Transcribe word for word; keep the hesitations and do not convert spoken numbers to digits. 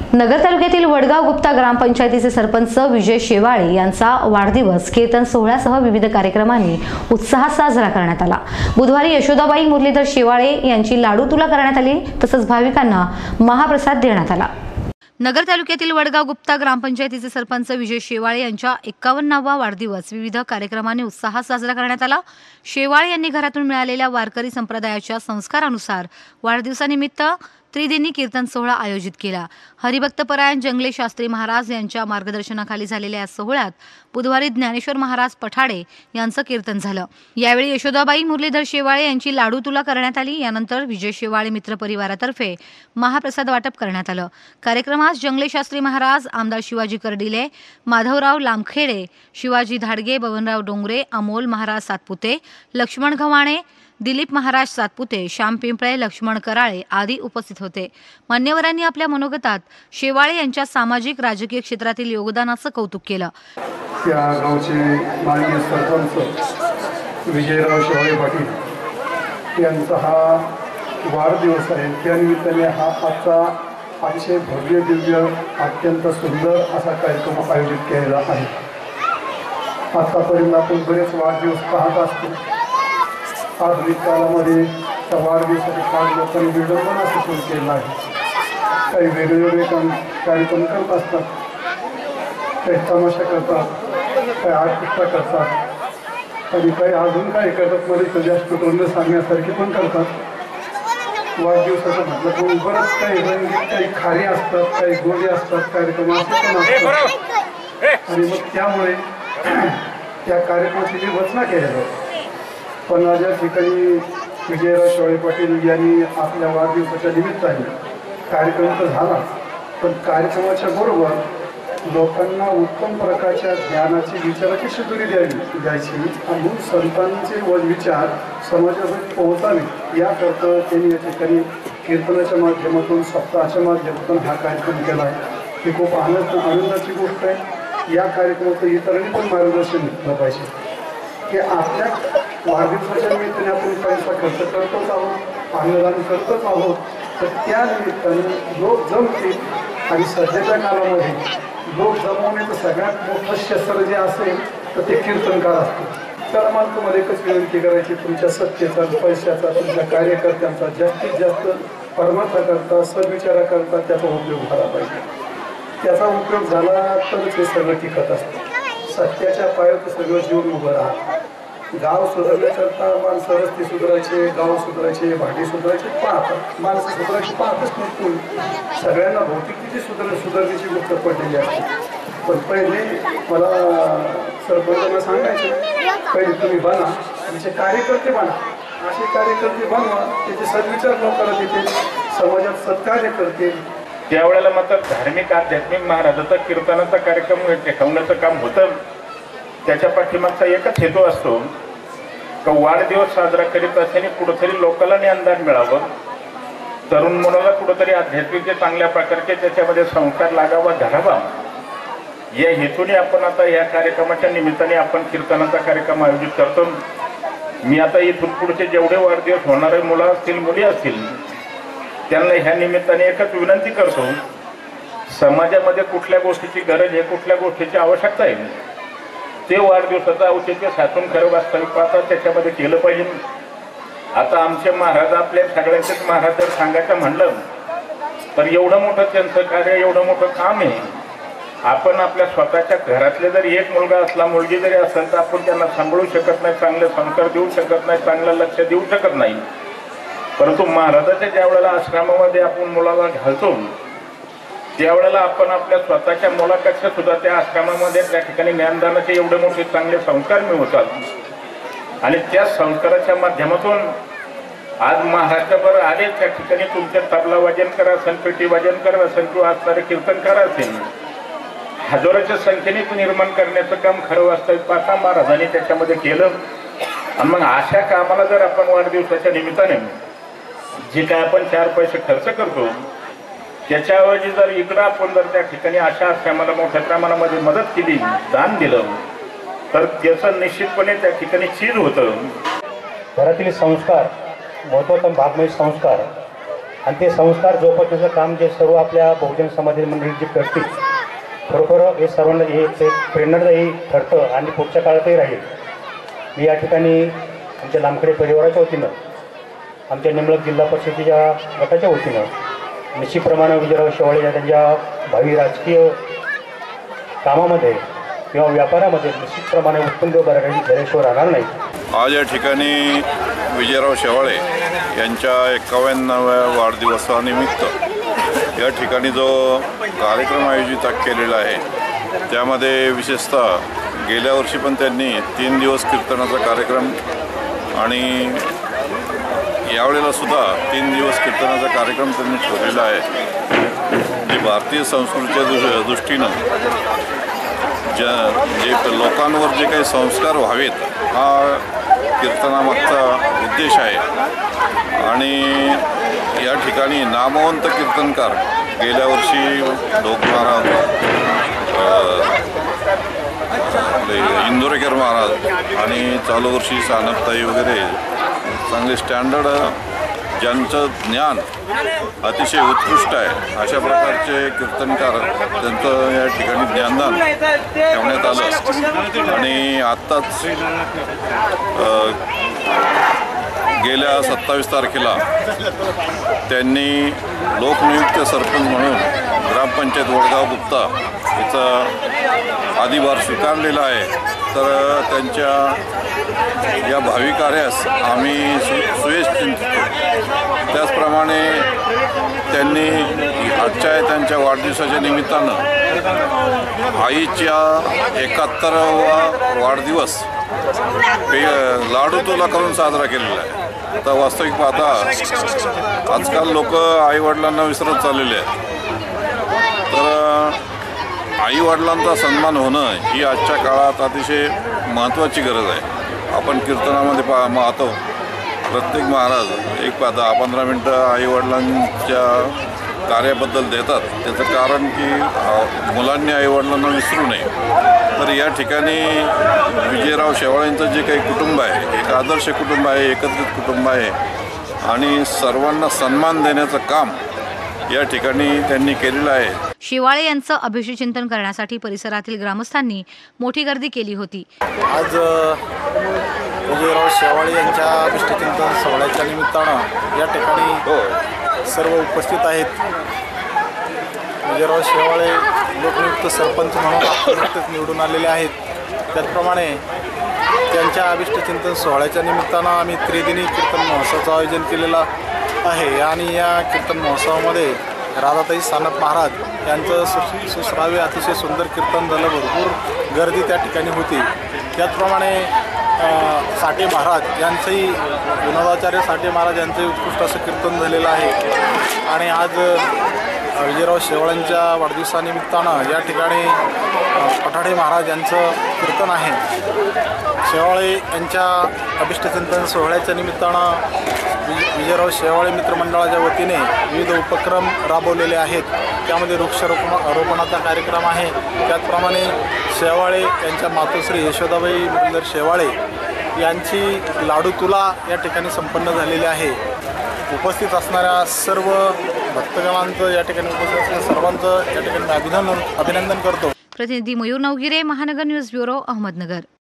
नगर तालुक्यातील वडगाव गुप्ता ग्रामपंचायतीचे सरपंच विजय शेवाळे यांचा वाढदिवस कीर्तन सोहळ्यासह विविध कार्यक्रमांनी उत्साहात साजरा करण्यात आला। बुधवारी यशोदाबाई मुरलीधर शेवाळे यांची लाडू तुला करण्यात आली, तसंच भाविकांना महाप्रसाद देण्यात आला। नगर तालुक्यातील वडगाव गुप्ता ग्रामपंचायतीचे सरपंच विजय शेवाळे यांच्या एक्कावन्नावा वाढदिवस विविध कार्यक्रमांनी उत्साहात साजरा करण्यात आला। शेवाळे यांनी घरातून मिळालेल्या वारकरी संप्रदायाच्या संस्कारानुसार वाढदिवसानिमित्त त्रिदिनी कीर्तन सोहळा आयोजित केला। हरिभक्तपरायण जंगले शास्त्री महाराज यांच्या मार्गदर्शनाखाली झालेल्या या सोहळ्यात बुधवारी ज्ञानेश्वर महाराज पठाडे यांचं कीर्तन झालं। यावेळी यशोदाबाई मुरलीधर शेवाळे यांची लाडू तुला करण्यात आली। यानंतर विजय शेवाळे मित्र परिवारातर्फे महाप्रसाद वाटप करण्यात आलं। कार्यक्रमास जंगले शास्त्री महाराज, आमदार शिवाजी कर्डिले, माधवराव लामखेडे, शिवाजी धाडगे, बबनराव डोंगरे, अमोल महाराज सातपुते, लक्ष्मण गव्हाणे, दिलीप महाराज सातपुते, श्याम पिंपळे, लक्ष्मण कराळे आदी उपस्थित होते। मान्यवरांनी आपल्या मनोगतात शेवाळे यांच्या सामाजिक राजकीय क्षेत्रातील योगदानाचं कौतुक केलं। त्या गावचे माननीय सरपंच विजयराव शेवाळे पाटील यांचा हा वाढदिवस आहे। त्यानिमित्ताने हा आजचा अतिशय भव्य दिव्य अत्यंत सुंदर असा कार्यक्रम आयोजित केलेला आहे। आतापर्यंत आपण बरेच वाढदिवस पाहत असतो। आधुनिक काळामध्ये त्या वाढदिवसाचे काळ लोकांनी विडंबना सुरू केला आहे। काही वेगवेगळे काम कार्यक्रम करत असतात, काही तमाशा करतात, काही आर्टिस्टा करतात आणि काही अजून काही करतात। मध्ये तर जास्त तोंड सांगण्यासारखे पण करतात। वाढदिवसाचं म्हटलं पण बरंच काही रंगीत, काही खारी असतात, काही गोडे असतात, कार्यक्रम असे पण असतात आणि मग त्यामुळे त्या कार्यक्रमाची जी रचना केल्या जाते। पण आज या ठिकाणी विजयराव शेवाळे पाटील यांनी आपल्या वाढदिवसाच्या निमित्ताने कार्यक्रम तर झाला, पण कार्यक्रमाच्या बरोबर लोकांना उत्तम प्रकारच्या ज्ञानाची, विचाराची शिदोरी द्यावी द्यायची आणि संतांचे व विचार समाजामध्ये पोहोचावे याकरता त्यांनी या ठिकाणी कीर्तनाच्या माध्यमातून, सप्ताहाच्या माध्यमातून हा कार्यक्रम केला आहे। ही खूप आनंद आनंदाची गोष्ट आहे। या कार्यक्रमाचं इतरांनी पण मार्गदर्शन घेतलं पाहिजे की आपल्या वाढदिवसाच्या निमित्ताने आपण पैसा खर्च करतोच आहोत, अन्नदान करतच आहोत, तर त्या निमित्ताने लोक जमतील आणि सध्याच्या काळामध्ये लोक जमवण्याचं सगळ्यात मोठं शस्त्र जे असेल तर ते कीर्तनकार असते। तर मला तुम्हाला एकच विनंती करायची, तुमच्या सत्तेचा, पैशाचा, तुमच्या कार्यकर्त्यांचा जास्तीत जास्त परमार्थाकरता, सद्विचाराकरता त्याचा उपयोग झाला पाहिजे। त्याचा उपयोग झाला तरच हे सगळं टिकत असतं। सत्याच्या पायावर सगळं जीवन उभं राहतं। गाव सुधारण्याकरता माणसं रस्ते सुधारायचे, गाव सुधारायचे, भांडी सुधारायचे पाहतात, माणसं सुधारायची पाहतच नाही। सगळ्यांना भौतिकीची सुधार सुधारण्याची गोष्ट पडलेली असते। पण पहिले मला सरपंचांना सांगायचं, पहिले तुम्ही बना, तुमचे कार्यकर्ते बना, असे कार्यकर्ते बनवा त्याचे सद्विचार लोकांना देतील, समाजात सत्कार्य करतील। त्यावेळेला मात्र धार्मिक आध्यात्मिक महाराजाचा कीर्तनाचा कार्यक्रम ठेवण्याचं काम होतं। त्याच्या पाठीमागचा एकच हेतू असतो का वाढदिवस साजरा करीत असताना कुठेतरी लोकांना ज्ञानदान मिळावं, तरुण मुलाला कुठेतरी आध्यात्मिक चांगल्या प्रकारचे त्याच्यामध्ये संस्कार लागावा, धरावा, या हेतूने आपण आता या कार्यक्रमाच्या निमित्ताने आपण कीर्तनाचा कार्यक्रम आयोजित करतो। मी आता इथून पुढचे जेवढे वाढदिवस होणारे मुलं असतील, मुली असतील, त्यांना ह्या निमित्ताने एकच विनंती करतो, समाजामध्ये कुठल्या गोष्टीची गरज आहे, कुठल्या गोष्टीची आवश्यकता आहे, ते वाढदिवसाचं औचित्य साधून खरं वास्तविक पाहता त्याच्यामध्ये केलं पाहिजे। आता आमचे महाराज, आपल्या सगळ्यांचेच महाराज जर सांगायचं म्हणलं तर एवढं मोठं त्यांचं कार्य, एवढं मोठं काम आहे। आपण आपल्या स्वतःच्या घरातले जरी एक मुलगा असला, मुलगी जरी असेल तर आपण त्यांना सांभाळू शकत नाही, चांगले संस्कार देऊ शकत नाही, चांगलं लक्ष देऊ शकत नाही। परंतु महाराजाच्या ज्या वेळेला आश्रमामध्ये आपण मुलाला घालतो त्यावेळेला आपण आपल्या स्वतःच्या मुलापेक्षा सुद्धा त्या आश्रमामध्ये त्या ठिकाणी ज्ञानदानाचे एवढे मोठे चांगले संस्कार मिळवतात आणि त्या संस्काराच्या माध्यमातून आज महाराष्ट्रभर आले त्या ठिकाणी तुमच्या तबला वाजन करा असेल, पेटी वाजन करा असेल किंवा असणारे कीर्तनकार असेल, हजारोच्या संख्येने निर्माण करण्याचं काम खरं वास्तविक पाहता महाराजांनी त्याच्यामध्ये केलं। आणि मग अशा कामाला जर आपण वाढदिवसाच्या निमित्ताने जे काय आपण चार पैसे खर्च करतो त्याच्याऐवजी जर इकडं आपण जर त्या ठिकाणी अशा आश्रमाला मोठ्या प्रमाणामध्ये मदत केली, दान दिलं, तर त्याचं निश्चितपणे त्या ठिकाणी चीज होतं। घरातील संस्कार महत्त्वाचा भाग म्हणजे संस्कार आणि ते संस्कार जोपासण्याचं काम जे सर्व आपल्या बहुजन समाज मंडळी जे करतील, खरोखर हे सर्वांना हे एक प्रेरणादायी ठरतं आणि पुढच्या काळातही राहील. मी या ठिकाणी आमच्या लामखेडे परिवाराच्या वतीनं, आमच्या निंबळक जिल्हा परिषदेच्या गटाच्या वतीनं निश्चितप्रमाणे विजयराव शेवाळे या त्यांच्या भावी राजकीय कामामध्ये किंवा व्यापारामध्ये निश्चितप्रमाणे उत्तुंग बऱ्यापैकी झाल्याशिवाय राहणार नाही. आज या ठिकाणी विजयराव शेवाळे यांच्या एकावन्नाव्या वाढदिवसानिमित्त या ठिकाणी जो कार्यक्रम आयोजित केलेला आहे, त्यामध्ये विशेषतः गेल्या वर्षी पण त्यांनी तीन दिवस कीर्तनाचा कार्यक्रम आणि यावेळेला सुद्धा तीन दिवस कीर्तनाचा कार्यक्रम त्यांनी ठेवलेला आहे. जे भारतीय संस्कृतीच्या दृ दृष्टीनं ज्या जे लोकांवर जे काही संस्कार व्हावेत, हा कीर्तनामागचा उद्देश आहे. आणि या ठिकाणी नामवंत कीर्तनकार गेल्या वर्षी लोक महाराज, इंदोरेकर महाराज आणि चालू वर्षी सानपताई वगैरे चांगले स्टँडर्ड, ज्यांचं ज्ञान अतिशय उत्कृष्ट आहे, अशा प्रकारचे कीर्तनकार त्यांचं या ठिकाणी ज्ञानदान ठेवण्यात आलं. आणि आत्ताच गेल्या सत्तावीस तारखेला त्यांनी लोकनियुक्त सरपंच म्हणून ग्रामपंचायत वडगाव गुप्ता याचा अधिभार स्वीकारलेला आहे. तर त्यांच्या या भावी कार्यास आम्ही सु सुयश चिंतितो. त्याचप्रमाणे त्यांनी आजच्या त्यांच्या वाढदिवसाच्या निमित्तानं आईच्या एकाहत्तरावा वाढदिवस पे लाडू तोला करून साजरा केलेला आहे. आता वास्तविक पाहता आजकाल लोक आईवडिलांना विसरत चाललेले आहेत. तर आईवडिलांचा सन्मान होणं ही आजच्या काळात अतिशय महत्त्वाची गरज आहे. आपण कीर्तनामध्ये पा पाहतो प्रत्येक महाराज एक पा दहा पंधरा मिनटं आईवडिलांच्या कार्याबद्दल देतात. त्याचं कारण की मुलांनी आईवडिलांना विसरू नये. तर या ठिकाणी विजयराव शेवाळेंचं जे काही कुटुंब आहे, एक आदर्श कुटुंब आहे, एकत्रित कुटुंब आहे आणि सर्वांना सन्मान देण्याचं काम या ठिकाणी त्यांनी केलेलं आहे. शेवाळे यांचं अभिषेकचिंतन करण्यासाठी परिसरातील ग्रामस्थांनी मोठी गर्दी केली होती. आज विजयराव शेवाळे यांच्या अभिषेकचिंतन सोहळ्याच्या निमित्तानं या ठिकाणी सर्व उपस्थित आहेत. विजयराव शेवाळे लोकनियुक्त सरपंच म्हणून नुकतेच निवडून आलेले आहेत. त्याचप्रमाणे त्यांच्या अभिष्टचिंतन सोहळ्याच्या निमित्तानं आम्ही त्रिदिनी कीर्तन महोत्सवाचं आयोजन केलेलं आहे. आणि या कीर्तन महोत्सवामध्ये राधाताई सानप महाराज यांचं सु सुश्राव्य अतिशय सुंदर कीर्तन झालं. भरपूर गर्दी त्या ठिकाणी होती. त्याचप्रमाणे साठे महाराज यांचंही, विनोदाचार्य साठे महाराज यांचंही उत्कृष्ट असं कीर्तन झालेलं आहे. आणि आज विजयराव शेवाळ्यांच्या वाढदिवसानिमित्तानं या ठिकाणी पठाडे महाराज यांचं कीर्तन आहे. शेवाळे यांच्या अभिष्टचिंतन सोहळ्याच्या निमित्तानं विजयराव शेवाळे मित्रमंडळाच्या वतीने विविध उपक्रम राबवलेले आहेत. त्यामध्ये वृक्षारोपण रोपणाचा कार्यक्रम आहे. त्याचप्रमाणे शेवाळे यांच्या मातोश्री यशोदाबाई मुरलीधर शेवाळे यांची लाडू तुला या ठिकाणी संपन्न झालेली आहे. उपस्थित असणाऱ्या सर्व भक्तगणांचं, या ठिकाणी उपस्थित असणाऱ्या सर्वांचं या ठिकाणी अभिनंदन अभिनंदन करतो. प्रतिनिधी मयूर नवगिरे, महानगर न्यूज ब्युरो, अहमदनगर.